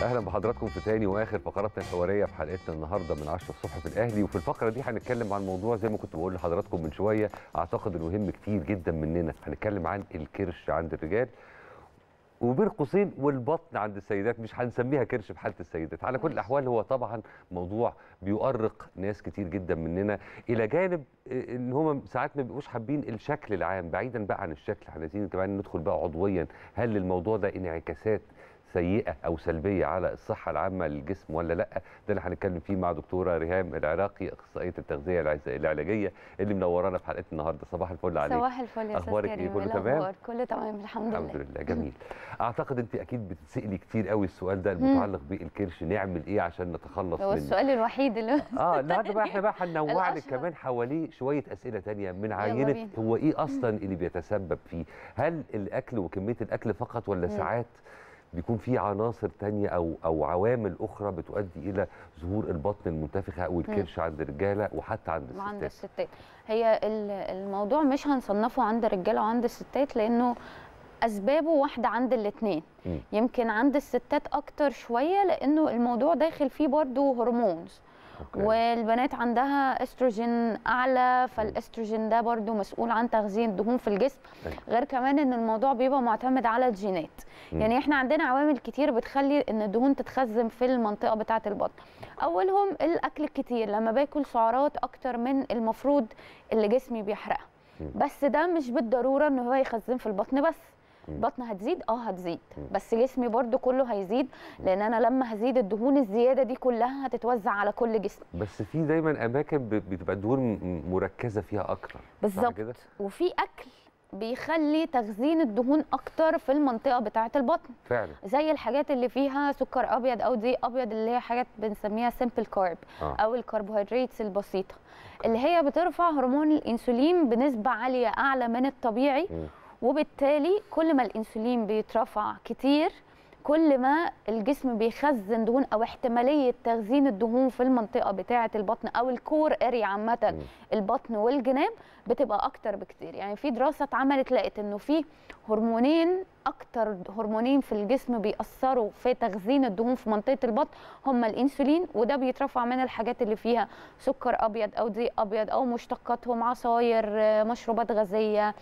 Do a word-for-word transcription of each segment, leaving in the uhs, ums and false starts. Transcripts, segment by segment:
اهلا بحضراتكم في تاني واخر فقراتنا الحواريه في حلقتنا النهارده من عشرة الصبح في الاهلي. وفي الفقره دي هنتكلم عن موضوع زي ما كنت بقول لحضراتكم من شويه، اعتقد انه مهم كتير جدا مننا. هنتكلم عن الكرش عند الرجال وبين قوسين والبطن عند السيدات، مش هنسميها كرش في حاله السيدات. على كل الاحوال هو طبعا موضوع بيؤرق ناس كتير جدا مننا، الى جانب ان هم ساعات ما بيبقوش حابين الشكل العام. بعيدا بقى عن الشكل، احنا عايزين كمان ندخل بقى عضويا، هل الموضوع ده انعكاسات سيئه او سلبيه على الصحه العامه للجسم ولا لا؟ ده اللي هنتكلم فيه مع دكتوره ريهام العراقي، اخصائيه التغذيه العلاجيه اللي منورانا في حلقتنا النهارده. صباح الفل عليك. صباح الفل يا اخبارك ايه؟ كله تمام؟ كله تمام الحمد لله. الحمد لله. جميل. اعتقد انت اكيد بتتسالي كتير قوي السؤال ده المتعلق بالكرش، نعمل ايه عشان نتخلص منه؟ هو السؤال الوحيد اللي اه النهارده بقى احنا بقى هننوع لك كمان حواليه شويه اسئله ثانيه من عينه هو ايه اصلا اللي بيتسبب فيه؟ هل الاكل وكميه الاكل فقط ولا ساعات بيكون في عناصر تانية او او عوامل اخرى بتؤدي الى ظهور البطن المنتفخه او الكرش عند الرجاله وحتى عند الستات؟ عند الستات هي الموضوع مش هنصنفه عند الرجاله وعند الستات، لانه اسبابه واحده عند الاثنين. يمكن عند الستات اكتر شويه لانه الموضوع داخل فيه برضو هرمونز. أوكي. والبنات عندها استروجين اعلى، فالاستروجين ده برضو مسؤول عن تخزين الدهون في الجسم. أي. غير كمان ان الموضوع بيبقى معتمد على الجينات. م. يعني احنا عندنا عوامل كتير بتخلي ان الدهون تتخزن في المنطقه بتاعه البطن. اولهم الاكل الكتير، لما باكل سعرات اكتر من المفروض اللي جسمي بيحرقها. م. بس ده مش بالضروره ان هو يخزن في البطن بس. البطن هتزيد اه هتزيد بس جسمي برضو كله هيزيد، لان انا لما هزيد الدهون الزياده دي كلها هتتوزع على كل جسم. بس في دايما اماكن بتبقى الدهون مركزه فيها اكتر بالظبط، وفي اكل بيخلي تخزين الدهون اكتر في المنطقه بتاعه البطن فعلا، زي الحاجات اللي فيها سكر ابيض او دقيق ابيض، اللي هي حاجات بنسميها سمبل كارب آه. او الكربوهيدرات البسيطه اللي هي بترفع هرمون الانسولين بنسبه عاليه اعلى من الطبيعي. م. وبالتالي كل ما الانسولين بيترفع كتير كل ما الجسم بيخزن دهون، او احتماليه تخزين الدهون في المنطقه بتاعه البطن او الكور اريا عامه، البطن والجناب، بتبقى اكتر بكتير. يعني في دراسه اتعملت لقت انه في هرمونين اكتر هرمونين في الجسم بيأثروا في تخزين الدهون في منطقه البطن هما الانسولين، وده بيترفع من الحاجات اللي فيها سكر ابيض او دقيق ابيض او مشتقاتهم، عصاير، مشروبات غازيه،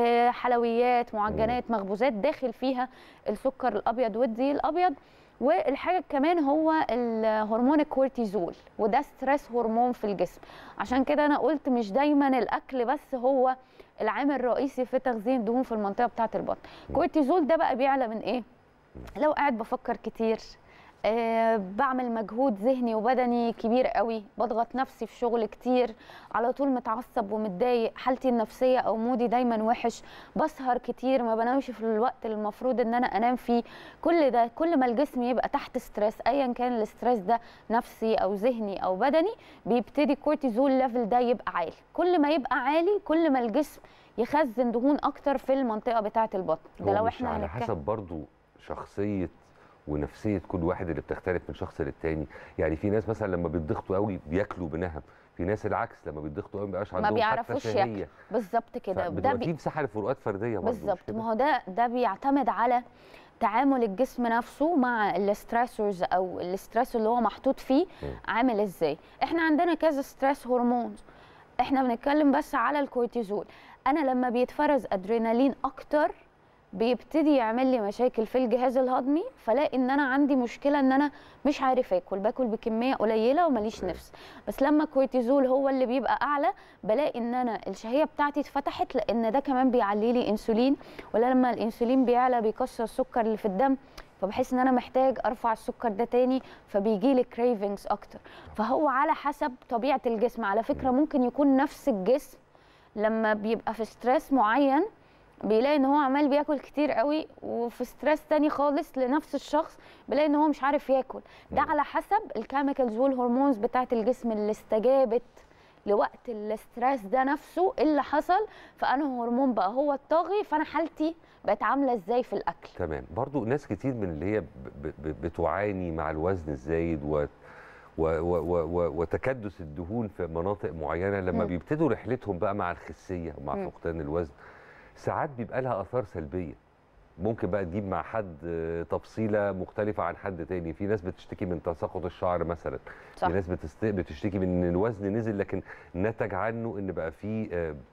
حلويات، معجنات، مخبوزات داخل فيها السكر الابيض والدقيق الابيض. والحاجه كمان هو الهرمون الكورتيزول، وده ستريس هرمون في الجسم. عشان كده انا قلت مش دايما الاكل بس هو العامل الرئيسي في تخزين الدهون في المنطقه بتاعه البطن. الكورتيزول ده بقى بيعلى من ايه؟ لو قاعد بفكر كتير، أه بعمل مجهود ذهني وبدني كبير قوي، بضغط نفسي في شغل كتير، على طول متعصب ومتضايق، حالتي النفسيه او مودي دايما وحش، بسهر كتير، ما بنامش في الوقت اللي المفروض ان انا انام فيه. كل ده كل ما الجسم يبقى تحت ستريس، ايا كان الاستريس ده نفسي او ذهني او بدني، بيبتدي الكورتيزول ليفل ده يبقى عالي. كل ما يبقى عالي كل ما الجسم يخزن دهون اكتر في المنطقه بتاعه البطن. ده لو احنا على حسب برضو شخصيه ونفسيه كل واحد اللي بتختلف من شخص للتاني. يعني في ناس مثلا لما بيتضغطوا قوي بياكلوا بنهم، في ناس العكس لما بيتضغطوا قوي ما بيبقاش عندهم ما بيعرفوش ياكلوا. بالظبط كده، ده بي... في مساحه لفروقات فرديه برضه. بالظبط، ما هو ده ده بيعتمد على تعامل الجسم نفسه مع الاستريسورز او الاستريس اللي هو محطوط فيه م. عامل ازاي. احنا عندنا كذا ستريس هرمونز، احنا بنتكلم بس على الكورتيزول. انا لما بيتفرز ادرينالين اكتر بيبتدي يعمل لي مشاكل في الجهاز الهضمي، فلاقي ان انا عندي مشكله ان انا مش عارف اكل، باكل بكميه قليله وماليش نفس. بس لما الكورتيزول هو اللي بيبقى اعلى بلاقي ان انا الشهيه بتاعتي اتفتحت، لان ده كمان بيعلي لي انسولين، ولا لما الانسولين بيعلى بيكسر السكر اللي في الدم، فبحس ان انا محتاج ارفع السكر ده تاني، فبيجي لي كريفنجز اكتر. فهو على حسب طبيعه الجسم. على فكره ممكن يكون نفس الجسم لما بيبقى في ستريس معين بيلاقي ان هو عمال بياكل كتير قوي، وفي ستريس تاني خالص لنفس الشخص بيلاقي ان هو مش عارف ياكل. ده على حسب الكيميكالز والهرمونز بتاعت الجسم اللي استجابت لوقت الاستريس ده نفسه اللي حصل، فانا هرمون بقى هو الطاغي، فانا حالتي بقت عامله ازاي في الاكل. تمام. برضو ناس كتير من اللي هي بتعاني مع الوزن الزايد و و و و وتكدس الدهون في مناطق معينه، لما م. بيبتدوا رحلتهم بقى مع الخسيه ومع فقدان الوزن، ساعات بيبقى لها اثار سلبيه. ممكن بقى تجيب مع حد تفصيله مختلفه عن حد تاني. في ناس بتشتكي من تساقط الشعر مثلا، صح. في ناس بتست... بتشتكي من ان الوزن نزل لكن نتج عنه ان بقى في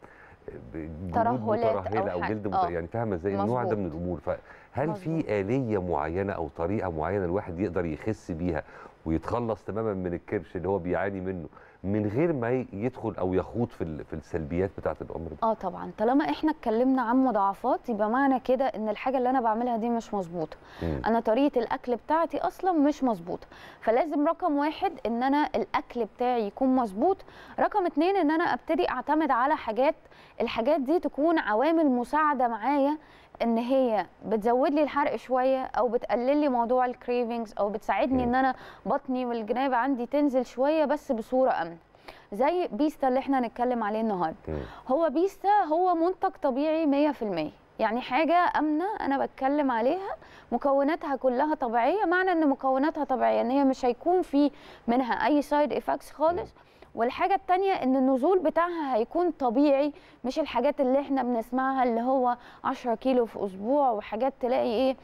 ترهلات مترهله او, أو جلد مت... يعني فاهمه ازاي النوع ده من الامور. فهل مزبوط. في آلية معينه او طريقه معينه الواحد يقدر يخس بيها ويتخلص تماما من الكرش اللي هو بيعاني منه من غير ما يدخل او يخوض في في السلبيات بتاعه الامر ده؟ اه طبعا، طالما احنا اتكلمنا عن مضاعفات يبقى معنى كده ان الحاجه اللي انا بعملها دي مش مظبوطه. انا طريقه الاكل بتاعتي اصلا مش مظبوطه، فلازم رقم واحد ان انا الاكل بتاعي يكون مظبوط. رقم اتنين ان انا ابتدي اعتمد على حاجات، الحاجات دي تكون عوامل مساعده معايا ان هي بتزود لي الحرق شويه او بتقلل لي موضوع الكريفنجز او بتساعدني ان انا بطني والجناب عندي تنزل شويه بس بصوره امنه. زي بيستا اللي احنا هنتكلم عليه النهارده. هو بيستا هو منتج طبيعي مية في المية، يعني حاجه امنه انا بتكلم عليها، مكوناتها كلها طبيعيه. معنى ان مكوناتها طبيعيه ان هي مش هيكون في منها اي سايد افكتس خالص. والحاجه الثانيه ان النزول بتاعها هيكون طبيعي، مش الحاجات اللي احنا بنسمعها اللي هو عشرة كيلو في اسبوع وحاجات تلاقي ايه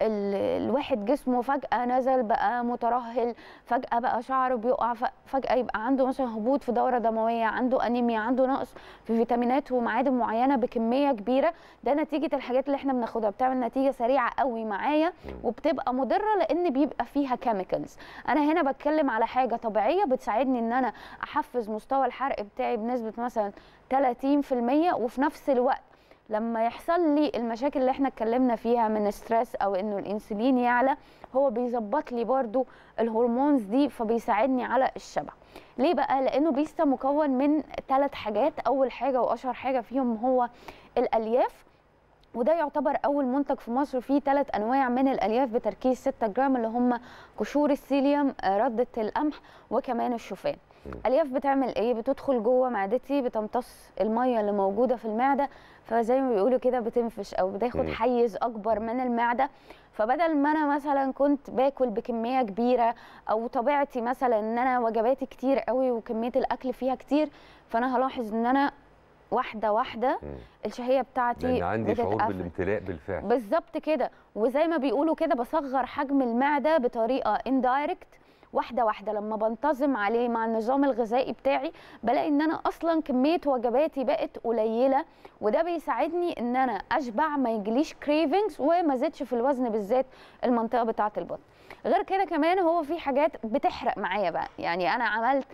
الواحد جسمه فجأة نزل بقى مترهل، فجأة بقى شعره بيقع، فجأة يبقى عنده مثلا هبوط في دورة دموية، عنده أنيميا، عنده نقص في فيتامينات ومعادن معينة بكمية كبيرة. ده نتيجة الحاجات اللي احنا بناخدها، بتعمل نتيجة سريعة قوي معايا وبتبقى مضرة لأن بيبقى فيها كيميكالز. أنا هنا بتكلم على حاجة طبيعية بتساعدني إن أنا أحفز مستوى الحرق بتاعي بنسبة مثلا ثلاثين في المية، وفي نفس الوقت لما يحصل لي المشاكل اللي احنا اتكلمنا فيها من ستريس او انه الانسولين يعلى، هو بيظبط لي برضو الهرمونز دي فبيساعدني على الشبع. ليه بقى؟ لانه بيستا مكون من ثلاث حاجات. اول حاجه واشهر حاجه فيهم هو الالياف، وده يعتبر اول منتج في مصر فيه ثلاث انواع من الالياف بتركيز ستة جرام اللي هم قشور السيليوم، رده القمح، وكمان الشوفان. الياف بتعمل ايه؟ بتدخل جوه معدتي بتمتص الميه اللي موجوده في المعده، فزي ما بيقولوا كده بتنفش او بتاخد حيز اكبر من المعده. فبدل ما انا مثلا كنت باكل بكميه كبيره او طبيعتي مثلا ان انا وجباتي كتير قوي وكميه الاكل فيها كتير، فانا هلاحظ ان انا واحده واحده الشهيه بتاعتي لان عندي شعور بالامتلاء بالفعل. بالظبط كده، وزي ما بيقولوا كده بصغر حجم المعده بطريقه اندايركت واحده واحده. لما بنتظم عليه مع النظام الغذائي بتاعي بلاقي ان انا اصلا كميه وجباتي بقت قليله، وده بيساعدني ان انا اشبع، ما يجيليش كريفنجز وما زدش في الوزن، بالذات المنطقه بتاعه البطن. غير كده كمان هو في حاجات بتحرق معايا بقى، يعني انا عملت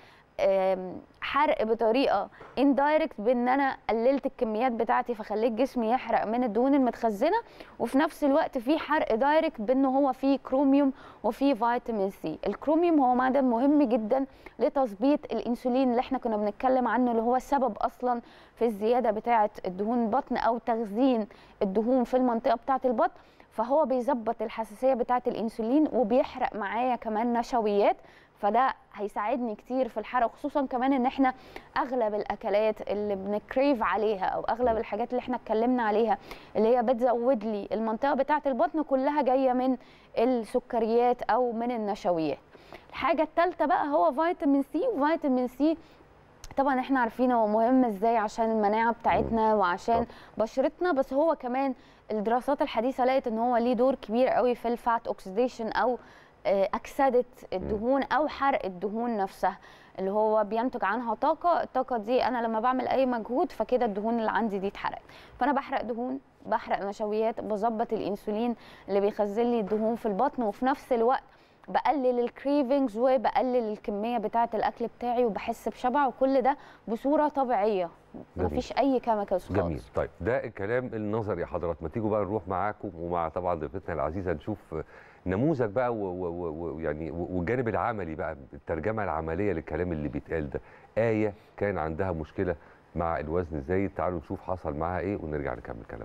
حرق بطريقه اندايركت بان انا قللت الكميات بتاعتي فخليت جسمي يحرق من الدهون المتخزنه، وفي نفس الوقت في حرق دايركت بانه هو فيه كروميوم وفيه فيتامين سي. الكروميوم هو معدن مهم جدا لتظبيط الانسولين اللي احنا كنا بنتكلم عنه، اللي هو السبب اصلا في الزياده بتاعه الدهون البطن او تخزين الدهون في المنطقه بتاعه البطن. فهو بيظبط الحساسيه بتاعه الانسولين وبيحرق معايا كمان نشويات، فده هيساعدني كتير في الحرق. خصوصا كمان ان احنا اغلب الاكلات اللي بنكريف عليها او اغلب الحاجات اللي احنا اتكلمنا عليها اللي هي بتزود لي المنطقه بتاعه البطن كلها جايه من السكريات او من النشويات. الحاجه الثالثه بقى هو فيتامين سي. وفيتامين سي طبعا احنا عارفين هو مهم ازاي عشان المناعه بتاعتنا وعشان بشرتنا، بس هو كمان الدراسات الحديثه لقت ان هو ليه دور كبير قوي في الفات اوكسيديشن او أكسدة الدهون أو حرق الدهون نفسها اللي هو بينتج عنها طاقة. الطاقة دي أنا لما بعمل أي مجهود فكده الدهون اللي عندي دي اتحرقت، فأنا بحرق دهون، بحرق نشويات، بظبط الأنسولين اللي بيخزن لي الدهون في البطن، وفي نفس الوقت بقلل الكريفنجز وبقلل الكمية بتاعة الأكل بتاعي وبحس بشبع، وكل ده بصورة طبيعية مفيش أي كيميكالز خالص. جميل. طيب ده الكلام النظري يا حضرات، ما تيجوا بقى نروح معاكم ومع طبعا ضيفتنا العزيزة نشوف نموذج بقى ويعني والجانب العملي بقى، الترجمه العمليه للكلام اللي بيتقال ده. آية كان عندها مشكله مع الوزن ازاي، تعالوا نشوف حصل معاها ايه ونرجع نكمل كلامنا.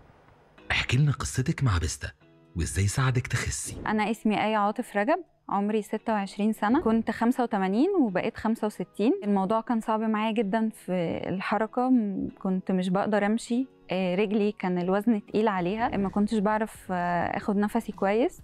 احكي لنا قصتك مع بيستا وازاي ساعدك تخسي. انا اسمي آية عاطف رجب، عمري ستة وعشرين سنة، كنت خمسة وثمانين وبقيت خمسة وستين. الموضوع كان صعب معايا جدا في الحركة، كنت مش بقدر امشي، رجلي كان الوزن تقيل عليها، ما كنتش بعرف اخد نفسي كويس،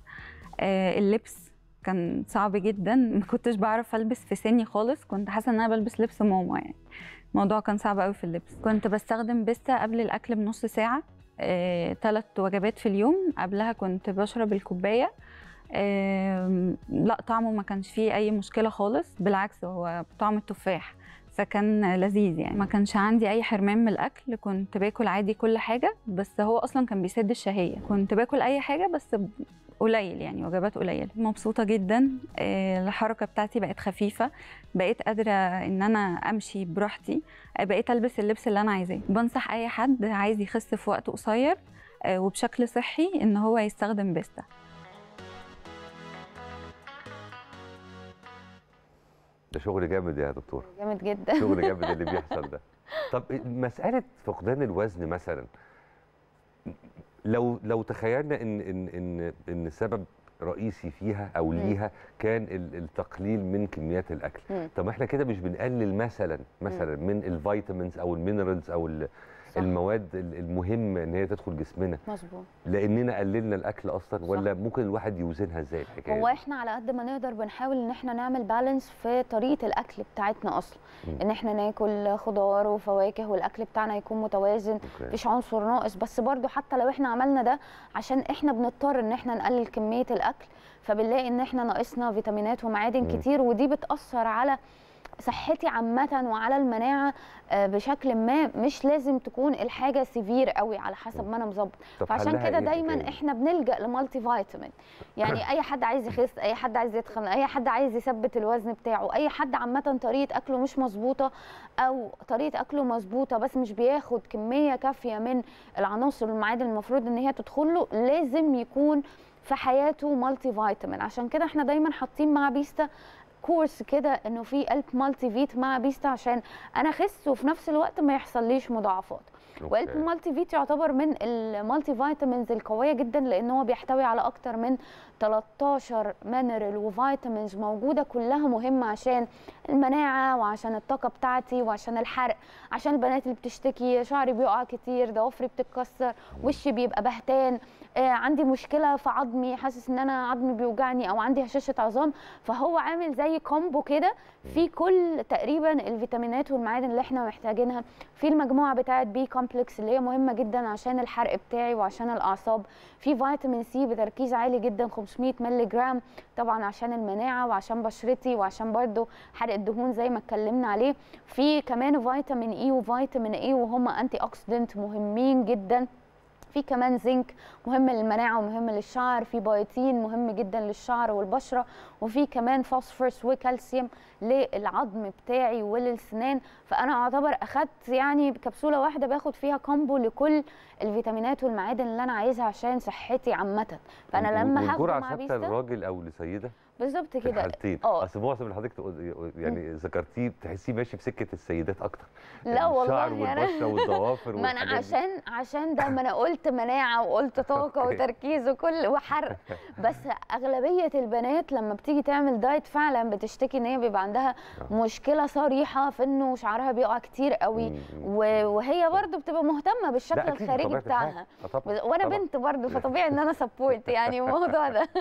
اللبس كان صعب جدا، ما كنتش بعرف البس في سني خالص، كنت حاسه ان انا بلبس لبس ماما، يعني الموضوع كان صعب قوي في اللبس. كنت بستخدم بيستا قبل الاكل بنص ساعه، ثلاث وجبات في اليوم. قبلها كنت بشرب الكوبايه، آه لا طعمه ما كانش فيه اي مشكله خالص، بالعكس هو طعم التفاح، فكان لذيذ يعني. ما كانش عندي اي حرمان من الاكل، كنت باكل عادي كل حاجه، بس هو اصلا كان بيسد الشهيه. كنت باكل اي حاجه بس قليل يعني، وجبات قليله. مبسوطه جدا، الحركه بتاعتي بقت خفيفه، بقيت قادره ان انا امشي براحتي، بقيت البس اللبس اللي انا عايزاه. بنصح اي حد عايز يخس في وقت قصير وبشكل صحي ان هو يستخدم بيستا. ده شغل جامد يا دكتور. جامد جدا. شغل جامد اللي بيحصل ده. طب مساله فقدان الوزن مثلا، لو لو تخيلنا ان ان ان ان سبب رئيسي فيها او ليها كان التقليل من كميات الاكل، م. طب احنا كده مش بنقلل مثلا مثلا م. من الفيتامينز او المينرالز او صح. المواد المهمه ان هي تدخل جسمنا، مظبوط، لاننا قللنا الاكل اصلا، صح. ولا ممكن الواحد يوزنها ازاي الحكايه؟ هو احنا على قد ما نقدر بنحاول ان احنا نعمل بالانس في طريقه الاكل بتاعتنا اصلا، م. ان احنا ناكل خضار وفواكه والاكل بتاعنا يكون متوازن، مفيش عنصر ناقص. بس برضو حتى لو احنا عملنا ده، عشان احنا بنضطر ان احنا نقلل كميه الاكل، فبنلاقي ان احنا ناقصنا فيتامينات ومعادن م. كتير، ودي بتاثر على صحتي عامة وعلى المناعة بشكل ما. مش لازم تكون الحاجة سيفير قوي على حسب ما انا مظبط. فعشان كده دايما إيه؟ احنا بنلجأ لمالتي فيتامين. يعني اي حد عايز يخس، اي حد عايز يتخن، اي حد عايز يثبت الوزن بتاعه، اي حد عامة طريقة اكله مش مظبوطة او طريقة اكله مظبوطة بس مش بياخد كمية كافية من العناصر والمعادن المفروض ان هي تدخله، لازم يكون في حياته مالتي فيتامين. عشان كده احنا دايما حاطين مع بيستا كورس كده انه في قلب مالتي فيت مع بيستا، عشان انا اخس وفي نفس الوقت ما يحصليش مضاعفات. وقلب مالتي فيت يعتبر من المالتي فيتامينز القويه جدا، لان هو بيحتوي على اكتر من تلتاشر مينرال وفيتامينز موجوده، كلها مهمه عشان المناعه وعشان الطاقه بتاعتي وعشان الحرق، عشان البنات اللي بتشتكي شعري بيقع كتير، ضوافري بتتكسر، وشي بيبقى بهتان، آه عندي مشكله في عظمي، حاسس ان انا عظمي بيوجعني او عندي هشاشه عظام. فهو عامل زي كومبو كده في كل تقريبا الفيتامينات والمعادن اللي احنا محتاجينها. في المجموعه بتاعه بي كومبلكس اللي هي مهمه جدا عشان الحرق بتاعي وعشان الاعصاب. في فيتامين سي بتركيز عالي جدا خمسمية مللي جرام، طبعا عشان المناعه وعشان بشرتي وعشان برده حرق الدهون زي ما اتكلمنا عليه. في كمان فيتامين اي وفيتامين اي وهم انتي اوكسيدنت مهمين جدا. في كمان زنك مهم للمناعه ومهم للشعر، في بايوتين مهم جدا للشعر والبشره، وفي كمان فوسفورس وكالسيوم للعظم بتاعي وللسنان. فانا اعتبر اخدت يعني بكبسوله واحده باخد فيها كومبو لكل الفيتامينات والمعادن اللي انا عايزها عشان صحتي عامه. فانا لما هاخده مع بيستا الراجل او لسيده بالظبط كده الحالتين. اصل معظم اللي حضرتك يعني ذكرتيه تحسيه ماشي في سكه السيدات اكتر. لا والله الشعر والبشره والضوافر ما انا عشان عشان ده ما انا قلت مناعه وقلت طاقه وتركيز وكل وحرق. بس اغلبيه البنات لما بتيجي تعمل دايت فعلا بتشتكي ان هي بيبقى عندها مشكله صريحه في انه شعرها بيقع كتير قوي، وهي برده بتبقى مهتمه بالشكل الخارجي بتاعها. وانا بنت برده فطبيعي ان انا سبورت يعني الموضوع ده.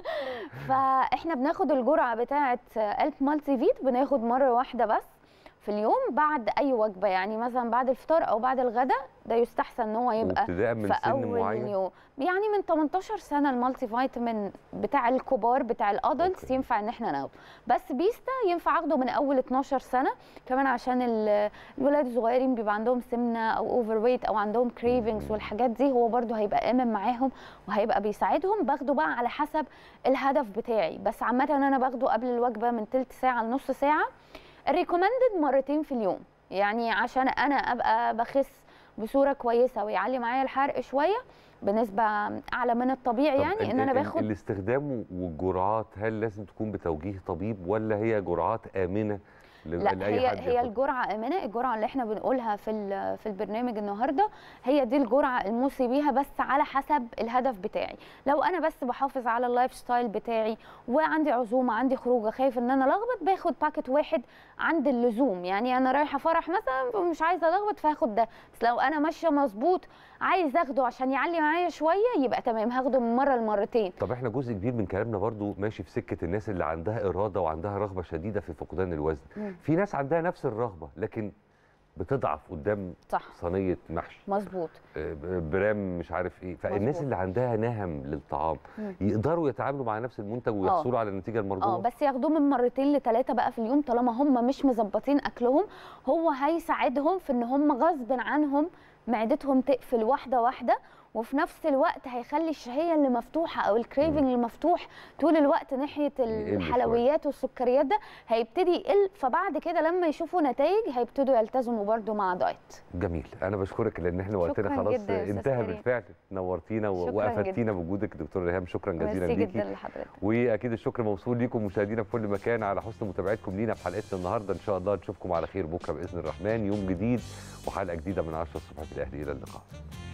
فاحنا بناخد الجرعه بتاعه قلب مالتي فيت، بناخد مره واحده بس في اليوم بعد اي وجبه، يعني مثلا بعد الفطار او بعد الغداء. ده يستحسن ان هو يبقى في اول معين. يوم، يعني من تمنتاشر سنه المالتي فيتامين بتاع الكبار بتاع الادلتس ينفع ان احنا ناخده. بس بيستا ينفع اخده من اول اتناشر سنه كمان، عشان الولاد الصغيرين بيبقى عندهم سمنه او اوفر ويت او عندهم كريفنجز والحاجات دي، هو برده هيبقى امن معاهم وهيبقى بيساعدهم. باخده بقى على حسب الهدف بتاعي، بس عامه انا باخده قبل الوجبه من تلت ساعه لنص ساعه. الريكومندد مرتين في اليوم، يعني عشان انا ابقى بخس بصوره كويسه ويعلي معايا الحرق شويه بنسبه اعلى من الطبيعي. يعني ان انا باخد الاستخدام والجرعات، هل لازم تكون بتوجيه طبيب ولا هي جرعات امنه؟ لا هي هي الجرعه امنه. الجرعه اللي احنا بنقولها في في البرنامج النهارده هي دي الجرعه الموصي بيها، بس على حسب الهدف بتاعي. لو انا بس بحافظ على اللايف ستايل بتاعي وعندي عزومه عندي خروجه خايف ان انا الخبط، باخد باكت واحد عند اللزوم. يعني انا رايحه فرح مثلا مش عايزه الخبط فهاخد ده. بس لو انا ماشيه مظبوط عايز اخده عشان يعلي معايا شويه يبقى تمام هاخده من مره لمرتين. طب احنا جزء كبير من كلامنا برضو ماشي في سكه الناس اللي عندها اراده وعندها رغبه شديده في فقدان الوزن. مم. في ناس عندها نفس الرغبه لكن بتضعف قدام صح صينيه محشي مظبوط، برام مش عارف ايه. فالناس مظبوط. اللي عندها نهم للطعام مم. يقدروا يتعاملوا مع نفس المنتج ويحصلوا على النتيجه المرجوه. اه بس ياخدوه من مرتين لثلاثه بقى في اليوم، طالما هم مش مظبطين اكلهم هو هيساعدهم في ان هم غصب عنهم معدتهم تقفل واحده واحده، وفي نفس الوقت هيخلي الشهيه اللي مفتوحه او الكريفنج اللي مفتوح طول الوقت ناحيه الحلويات والسكريات ده هيبتدي يقل، فبعد كده لما يشوفوا نتائج هيبتدوا يلتزموا برده مع دايت. جميل، انا بشكرك لان احنا وقتنا خلاص انتهى بالفعل. نورتينا وافدتينا بوجودك دكتور ريهام، شكرا جزيلا ليكي. جدا لحضرتك. واكيد الشكر موصول ليكم مشاهدينا في كل مكان على حسن متابعتكم لينا في حلقتنا النهارده. ان شاء الله نشوفكم على خير بكره باذن الرحمن، يوم جديد وحلقه جديده من عشرة الصبح في الاهلي. الى اللقاء.